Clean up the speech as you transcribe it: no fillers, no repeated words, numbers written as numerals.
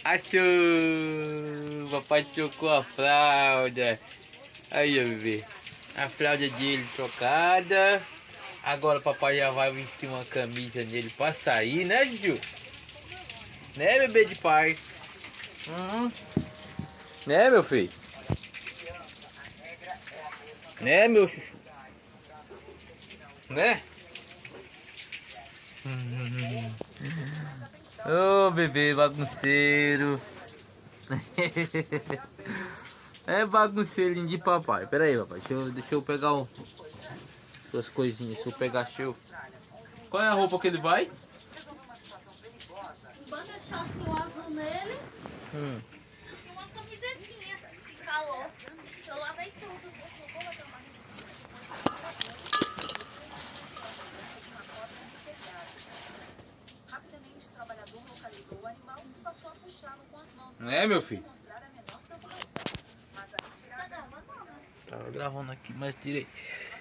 Achou! Papai trocou a fralda. Aí, ó, bebê. A fralda dele trocada. Agora o papai já vai vestir uma camisa nele pra sair, né, Juju? Né, bebê de pai? Né, meu filho? Né, meu chuchu? Né? Ô, bebê bagunceiro. É bagunceirinho de papai. Pera aí, papai. Deixa eu pegar suas coisinhas. Deixa eu pegar seu. Qual é a roupa que ele vai? Bota short azul nele. E uma camisetinha de calor. Eu lavei tudo. Rapidamente, o trabalhador localizou o animal e passou a puxá-lo com as mãos. Não é, meu filho? Mostrar a menor preocupação. Mas a retirada... Tava gravando aqui, mas tirei.